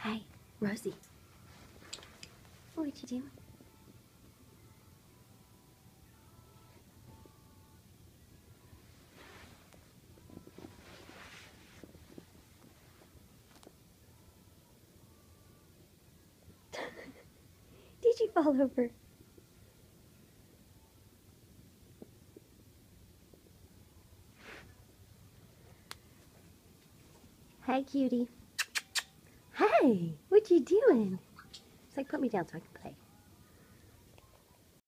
Hey, Rosie. What you doing? Did you fall over? Hey, cutie. Hey, what you doing? It's like, put me down so I can play.